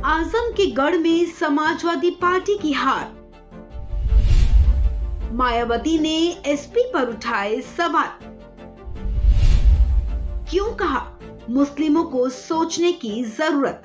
आजम के गढ़ में समाजवादी पार्टी की हार। मायावती ने एसपी पर उठाए सवाल। क्यों कहा मुस्लिमों को सोचने की जरूरत।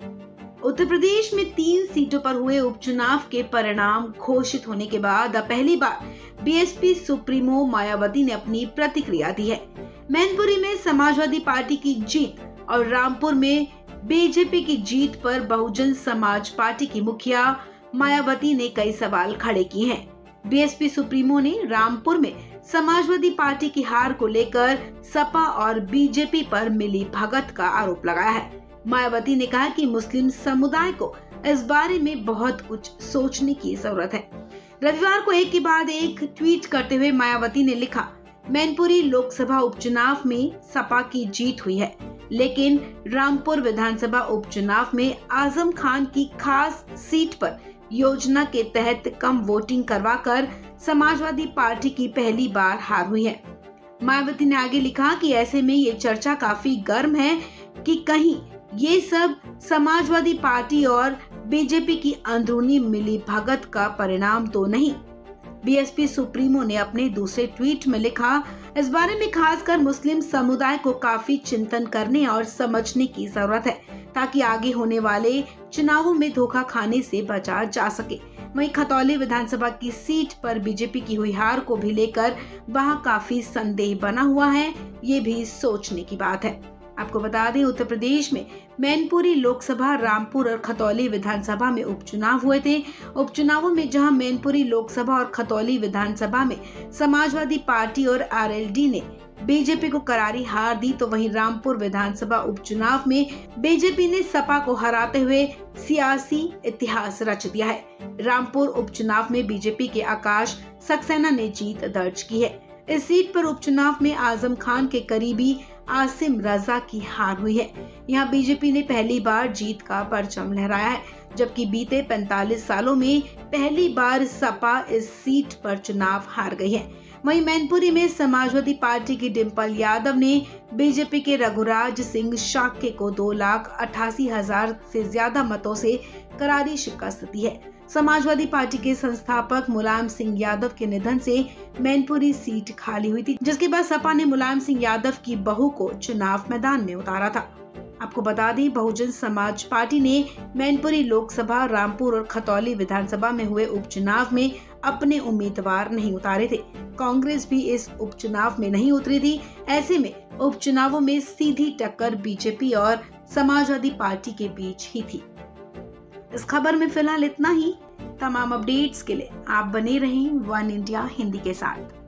उत्तर प्रदेश में 3 सीटों पर हुए उपचुनाव के परिणाम घोषित होने के बाद अब पहली बार बीएसपी सुप्रीमो मायावती ने अपनी प्रतिक्रिया दी है। मैनपुरी में समाजवादी पार्टी की जीत और रामपुर में बीजेपी की जीत पर बहुजन समाज पार्टी की मुखिया मायावती ने कई सवाल खड़े किए हैं। बीएसपी सुप्रीमो ने रामपुर में समाजवादी पार्टी की हार को लेकर सपा और बीजेपी पर मिली भगत का आरोप लगाया है। मायावती ने कहा कि मुस्लिम समुदाय को इस बारे में बहुत कुछ सोचने की जरूरत है। रविवार को एक के बाद एक ट्वीट करते हुए मायावती ने लिखा, मैनपुरी लोकसभा उपचुनाव में सपा की जीत हुई है, लेकिन रामपुर विधानसभा उपचुनाव में आजम खान की खास सीट पर योजना के तहत कम वोटिंग करवाकर समाजवादी पार्टी की पहली बार हार हुई है। मायावती ने आगे लिखा कि ऐसे में ये चर्चा काफी गर्म है कि कहीं ये सब समाजवादी पार्टी और बीजेपी की अंदरूनी मिली भगत का परिणाम तो नहीं। बीएसपी सुप्रीमो ने अपने दूसरे ट्वीट में लिखा, इस बारे में खासकर मुस्लिम समुदाय को काफी चिंतन करने और समझने की जरूरत है ताकि आगे होने वाले चुनावों में धोखा खाने से बचा जा सके। वहीं खतौली विधानसभा की सीट पर बीजेपी की हुई हार को भी लेकर वहां काफी संदेह बना हुआ है, ये भी सोचने की बात है। आपको बता दें, उत्तर प्रदेश में मैनपुरी लोकसभा, रामपुर और खतौली विधानसभा में उपचुनाव हुए थे। उपचुनावों में जहां मैनपुरी लोकसभा और खतौली विधानसभा में समाजवादी पार्टी और आरएलडी ने बीजेपी को करारी हार दी, तो वहीं रामपुर विधानसभा उपचुनाव में बीजेपी ने सपा को हराते हुए सियासी इतिहास रच दिया है। रामपुर उपचुनाव में बीजेपी के आकाश सक्सेना ने जीत दर्ज की है। इस सीट पर उपचुनाव में आजम खान के करीबी आसिम रजा की हार हुई है। यहाँ बीजेपी ने पहली बार जीत का परचम लहराया है, जबकि बीते 45 सालों में पहली बार सपा इस सीट पर चुनाव हार गई है। वहीं मैनपुरी में समाजवादी पार्टी की डिम्पल यादव ने बीजेपी के रघुराज सिंह शाक्य को 2,88,000 से ज्यादा मतों से करारी शिकस्त दी है। समाजवादी पार्टी के संस्थापक मुलायम सिंह यादव के निधन से मैनपुरी सीट खाली हुई थी, जिसके बाद सपा ने मुलायम सिंह यादव की बहू को चुनाव मैदान में उतारा था। आपको बता दें, बहुजन समाज पार्टी ने मैनपुरी लोकसभा, रामपुर और खतौली विधानसभा में हुए उपचुनाव में अपने उम्मीदवार नहीं उतारे थे। कांग्रेस भी इस उपचुनाव में नहीं उतरी थी। ऐसे में उपचुनावों में सीधी टक्कर बीजेपी और समाजवादी पार्टी के बीच ही थी। इस खबर में फिलहाल इतना ही। तमाम अपडेट्स के लिए आप बने रहें वन इंडिया हिंदी के साथ।